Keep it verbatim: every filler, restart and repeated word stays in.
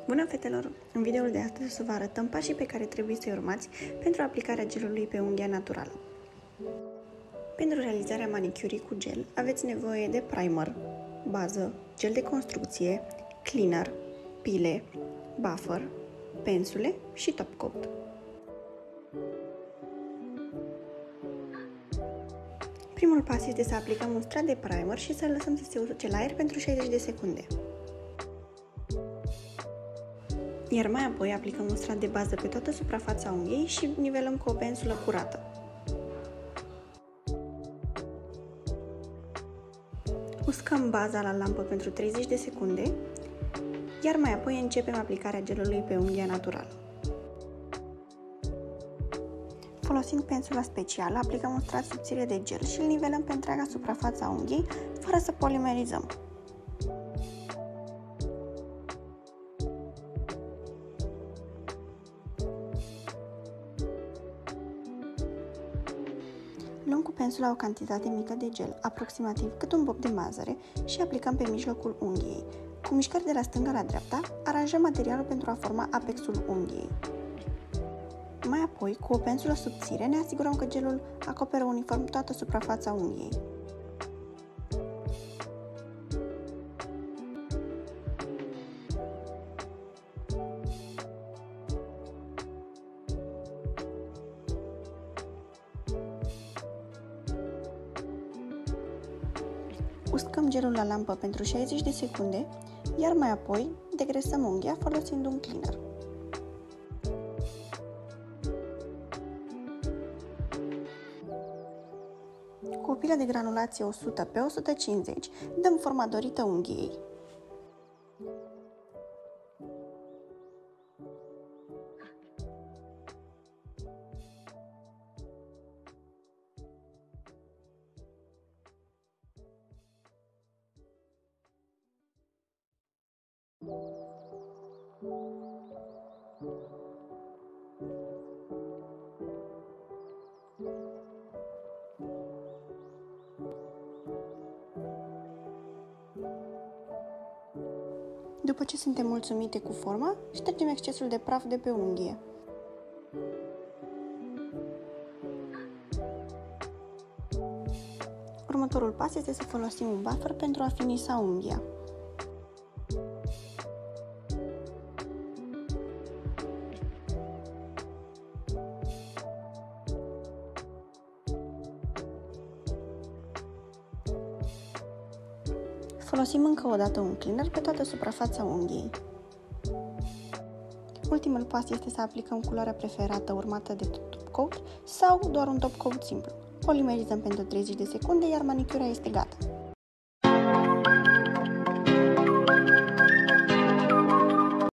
Bună, fetelor! În videoul de astăzi o să vă arătăm pașii pe care trebuie să-i urmați pentru aplicarea gelului pe unghia naturală. Pentru realizarea manicurii cu gel aveți nevoie de primer, bază, gel de construcție, cleaner, pile, buffer, pensule și top coat. Primul pas este să aplicăm un strat de primer și să-l lăsăm să se usuce la aer pentru șaizeci de secunde. Iar mai apoi aplicăm un strat de bază pe toată suprafața unghiei și nivelăm cu o pensulă curată. Uscăm baza la lampă pentru treizeci de secunde, iar mai apoi începem aplicarea gelului pe unghia naturală. Folosind pensula specială, aplicăm un strat subțire de gel și îl nivelăm pe întreaga suprafață a unghiei, fără să polimerizăm. Luăm cu pensula o cantitate mică de gel, aproximativ cât un bob de mazăre, și aplicăm pe mijlocul unghiei. Cu mișcări de la stânga la dreapta, aranjăm materialul pentru a forma apexul unghiei. Mai apoi, cu o pensulă subțire, ne asigurăm că gelul acoperă uniform toată suprafața unghiei. Uscăm gelul la lampă pentru șaizeci de secunde, iar mai apoi degresăm unghia folosind un cleaner. Cu o pilă de granulație o sută pe o sută cincizeci dăm forma dorită unghiei. După ce suntem mulțumite cu forma, ștergem excesul de praf de pe unghie. Următorul pas este să folosim un buffer pentru a finisa unghia. Folosim încă o dată un cleaner pe toată suprafața unghiei. Ultimul pas este să aplicăm culoarea preferată urmată de top coat sau doar un top coat simplu. Polimerizăm pentru treizeci de secunde, iar manicura este gata.